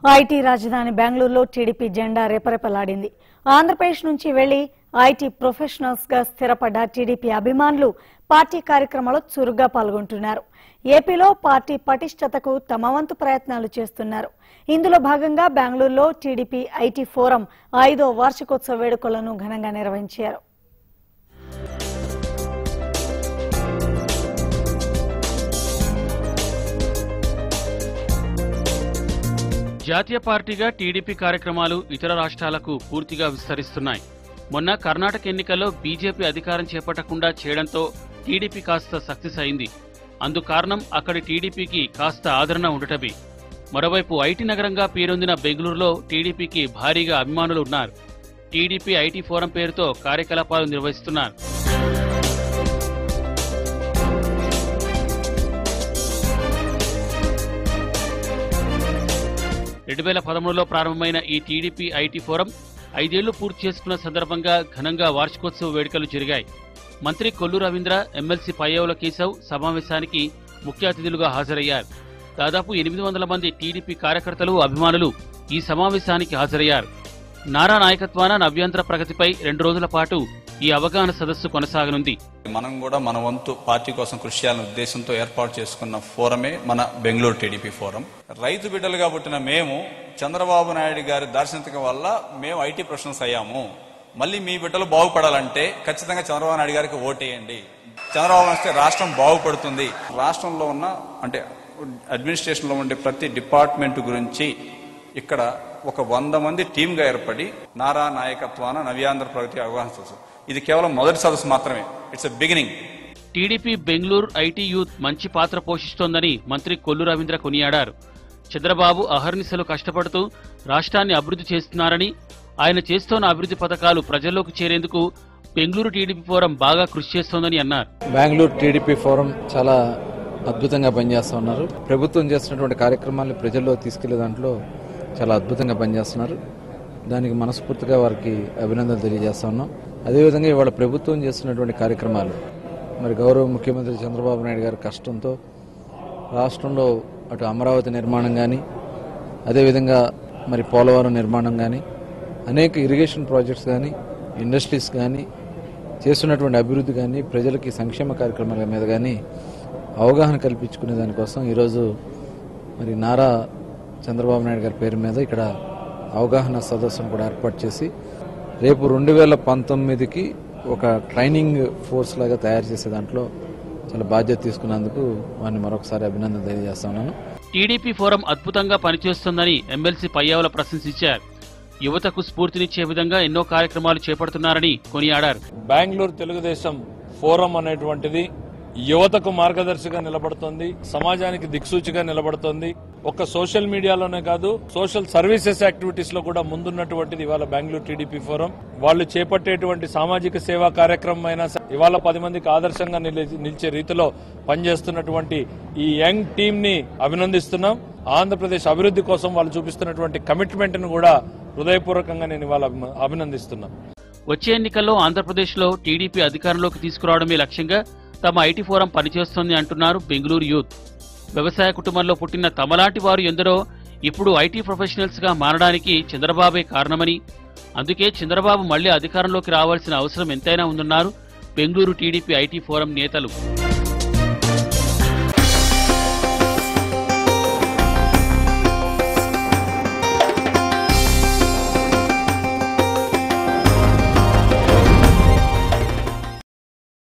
IT రాజధాని బెంగళూరులో TDP జెండా రెపరెపలాడింది. ఆంధ్రప్రదేశ్ నుంచి వెళ్లి ఐటీ ప్రొఫెషనల్స్ గా స్థిరపడ్డ టీడీపీ అభిమానులు పార్టీ కార్యక్రమాల్లో చురుగ్గా పాల్గొంటున్నారు. ఏపీలో పార్టీ పటిష్టతకు తమ వంతు ప్రయత్నాలు చేస్తున్నారు. ఇందులో భాగంగా బెంగళూరులో టీడీపీ ఐటీ ఫోరం 5వ వార్షికోత్సవ వేడుకలను ఘనంగా నిర్వహించారు. జాతీయ పార్టీగా టీడీపీ కార్యక్రమాలు ఇతర రాష్ట్రాలకు పూర్తిగా విస్తరిస్తున్నాయి. మొన్న కర్ణాటక ఎన్నికల్లో బీజేపీ అధికారం చేపట్టకుండా చేయడంతో టీడీపీ కాస్త సక్సెస్ అయింది. అందుకారణం అక్కడి టీడీపీకి కాస్త ఆదరణ ఉండటమే. మరోవైపు ఐటీ నగరంగా పేరొందిన బెంగళూరులో టీడీపీకి భారీగా అభిమానులు ఉన్నారు. టీడీపీ ఐటీ ఫోరం పేరుతో కార్యకలాపాలు నిర్వహిస్తున్నారు. 2013లో ప్రారంభమైన ఈ టీడీపీ ఐటీ ఫోరం 5 ఏళ్లు పూర్తి చేసుకున్న సందర్భంగా ఘనంగా వార్షికోత్సవ వేడుకలు జరిగాయి. మంత్రి కొల్లు రవీంద్ర, ఎమ్మెల్సీ పయ్యావుల కేశవ్ సమావేశానికి ముఖ్య అతిథులుగా హాజరయ్యారు. దాదాపు 800 మంది టీడీపీ కార్యకర్తలు, అభిమానులు ఈ సమావేశానికి హాజరయ్యారు. నారా నాయకత్వాన నవ్యాంధ్ర ప్రగతిపై 2 రోజుల పాటు ఈ అవగాహన సదస్సు కొనసాగనుంది. మనం కూడా మన వంతు పార్టీ కోసం కృషి చేయాలనే ఉద్దేశంతో ఏర్పాటు చేసుకున్న ఫోరమే మన బెంగళూరు టీడీపీ ఫోరం. రైతు బిడ్డలుగా పుట్టిన మేము చంద్రబాబు నాయుడు గారి దార్శనికత వల్ల మేము ఐటీ ప్రొఫెషనల్స్ అయ్యాము. మళ్ళీ మీ బిడ్డలు బాగుపడాలంటే ఖచ్చితంగా చంద్రబాబు నాయుడు గారికి ఓటేయండి. చంద్రబాబు వస్తే రాష్ట్రం బాగుపడుతుంది. రాష్ట్రంలో ఉన్న అంటే అడ్మినిస్ట్రేషన్ లో ఉండే ప్రతి డిపార్ట్మెంట్ గురించి ఇక్కడ ఒక 100 మంది టీమ్ గా ఏర్పడి నారా నాయకత్వాన నవ్యాంధ్ర ప్రగతి అవగాహన సదస్సు. ఇది కేవలం మొదటి సదస్సు మాత్రమే. It's a beginning. TDP Bengaluru IT youth మంచి పాత్ర పోషిస్తోందని మంత్రి కొల్లు రవీంద్ర కొనియాడారు. చంద్రబాబు అహర్నిశలు కష్టపడుతూ రాష్ట్రాన్ని అభివృద్ధి చేస్తున్నారని, ఆయన చేస్తోన్న అభివృద్ధి పథకాలు ప్రజల్లోకి చేరేందుకు బెంగళూరు టీడీపీ ఫోరం బాగా కృషి చేస్తోందని అన్నారు. బెంగళూరు టీడీపీ ఫోరం చాలా అద్భుతంగా పనిచేస్తూ ఉన్నారు. ప్రభుత్వం చేస్తున్నటువంటి కార్యక్రమాలను ప్రజల్లో తీసుకెళ్లే దాంట్లో చాలా అద్భుతంగా పనిచేస్తున్నారు. దానికి మనస్ఫూర్తిగా వారికి అభినందనలు తెలియజేస్తా ఉన్నాం. అదేవిధంగా ఇవాళ ప్రభుత్వం చేస్తున్నటువంటి కార్యక్రమాలు మరి గౌరవ ముఖ్యమంత్రి చంద్రబాబు నాయుడు గారి కష్టంతో రాష్ట్రంలో అటు అమరావతి నిర్మాణం కానీ, అదేవిధంగా మరి పోలవరం నిర్మాణం కానీ, అనేక ఇరిగేషన్ ప్రాజెక్ట్స్ కానీ, ఇండస్ట్రీస్ కానీ, చేస్తున్నటువంటి అభివృద్ధి కానీ, ప్రజలకి సంక్షేమ కార్యక్రమాల మీద కానీ అవగాహన కల్పించుకునే దానికోసం ఈరోజు మరి నారా చంద్రబాబు నాయుడు గారి పేరు మీద ఇక్కడ అవగాహన సదస్సును కూడా ఏర్పాటు చేసి రేపు 2019కి ఒక ట్రైనింగ్ ఫోర్స్ లాగా తయారు చేసే దాంట్లో చాలా బాధ్యత తీసుకున్నందుకు వారిని మరొకసారి అభినందన తెలియజేస్తా ఉన్నాను. టీడీపీ ఫోరం అద్భుతంగా పనిచేస్తోందని ఎమ్మెల్సీ పయ్యావుల ప్రశంసించారు. యువతకు స్ఫూర్తినిచ్చే విధంగా ఎన్నో కార్యక్రమాలు చేపడుతున్నారని కొనియాడారు. బెంగళూరు తెలుగుదేశం ఫోరం అనేటువంటిది యువతకు మార్గదర్శిగా నిలబడుతోంది, సమాజానికి దిక్సూచిగా నిలబడుతోంది. ఒక్క సోషల్ మీడియాలోనే కాదు, సోషల్ సర్వీసెస్ యాక్టివిటీస్ లో కూడా ముందున్నటువంటిది ఇవాళ బెంగళూరు టీడీపీ ఫోరం. వాళ్ళు చేపట్టేటువంటి సామాజిక సేవా కార్యక్రమం అయినా ఇవాళ 10 మందికి ఆదర్శంగా నిలిచే రీతిలో పనిచేస్తున్నటువంటి ఈ యంగ్ టీమ్ ని అభినందిస్తున్నాం. ఆంధ్రప్రదేశ్ అభివృద్ధి కోసం వాళ్ళు చూపిస్తున్నటువంటి కమిట్మెంట్ ను కూడా హృదయపూర్వకంగా నేను ఇవాళ అభినందిస్తున్నాను. వచ్చే ఎన్నికల్లో ఆంధ్రప్రదేశ్లో టీడీపీ అధికారంలోకి తీసుకురావడమే లక్ష్యంగా తమ ఐటీ ఫోరం పనిచేస్తోంది అంటున్నారు బెంగళూరు యూత్. వ్యవసాయ కుటుంబంలో పుట్టిన తమలాంటి వారు ఎందరో ఇప్పుడు ఐటీ ప్రొఫెషనల్స్ గా మారడానికి చంద్రబాబే కారణమని, అందుకే చంద్రబాబు మళ్లీ అధికారంలోకి రావాల్సిన అవసరం ఎంతైనా ఉందన్నారు బెంగళూరు టీడీపీ ఐటీ ఫోరం నేతలు.